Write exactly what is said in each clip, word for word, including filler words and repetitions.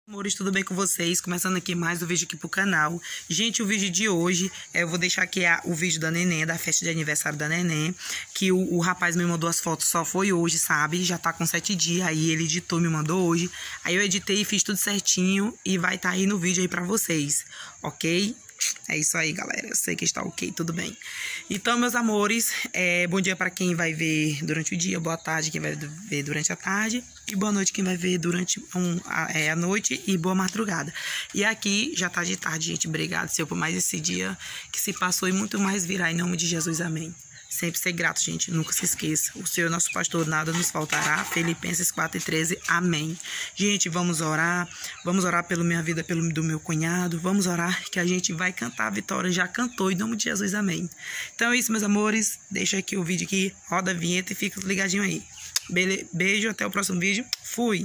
Amores, tudo bem com vocês? Começando aqui mais um vídeo aqui pro canal. Gente, o vídeo de hoje, é, eu vou deixar aqui a, o vídeo da neném, da festa de aniversário da neném, que o, o rapaz me mandou as fotos, só foi hoje, sabe? Já tá com sete dias, aí ele editou, me mandou hoje. Aí eu editei e fiz tudo certinho e vai estar tá aí no vídeo aí pra vocês, ok? É isso aí, galera. Eu sei que está ok, tudo bem. Então, meus amores, é, bom dia para quem vai ver durante o dia, boa tarde quem vai ver durante a tarde e boa noite quem vai ver durante um, a, é, a noite e boa madrugada. E aqui já tá de tarde, gente. Obrigado, Senhor, por mais esse dia que se passou e muito mais virá. Em nome de Jesus, amém. Sempre ser grato, gente. Nunca se esqueça. O Senhor, nosso pastor, nada nos faltará. Filipenses quatro e treze. Amém. Gente, vamos orar. Vamos orar pela minha vida, pelo do meu cunhado. Vamos orar que a gente vai cantar a vitória. Já cantou, em nome de Jesus. Amém. Então é isso, meus amores. Deixa aqui o vídeo aqui. Roda a vinheta e fica ligadinho aí. Bele- Beijo, até o próximo vídeo. Fui!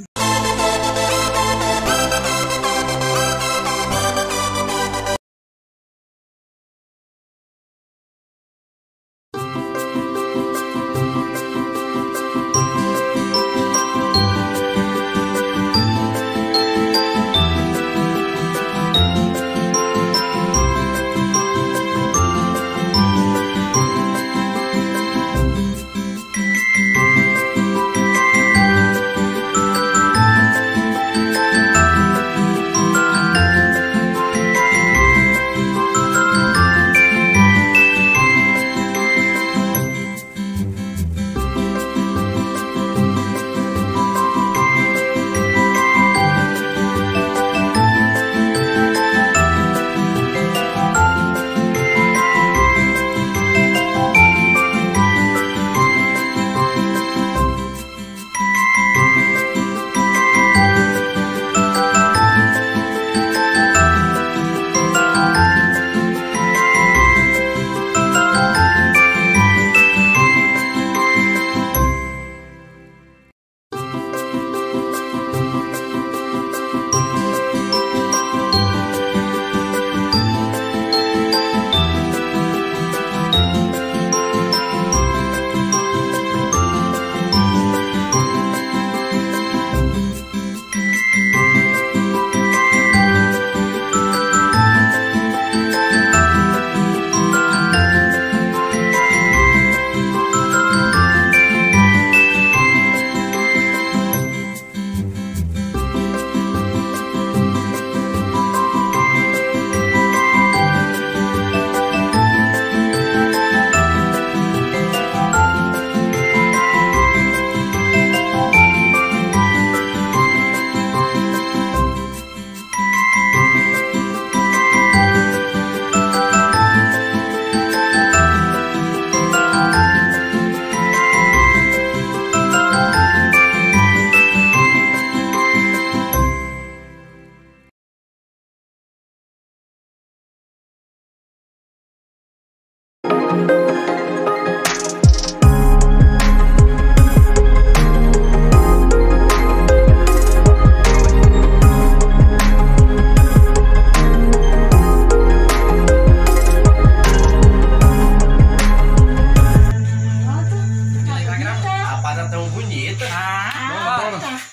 Tão bonita. Ah,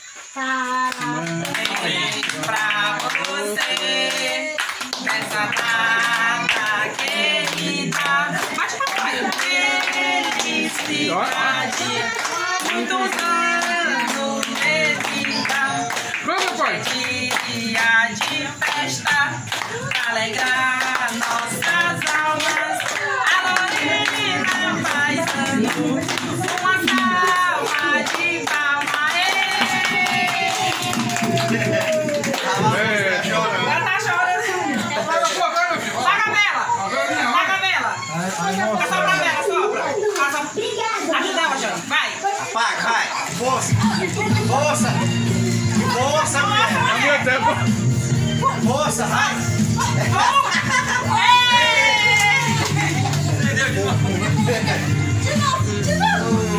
Parabéns pra você nessa data querida. Mas papai, felicidade, muitos anos de vida. Dia de festa, pra alegrar nossas almas. A Lorena faz uma salva de palmas. Ela tá chorando. Paga a vela. Paga a vela. Sopra a vela, sopra. Ajuda ela, Jane. Vai. Vai, vai. Força. Força. Força, mulher. Força, vai. De novo, de novo.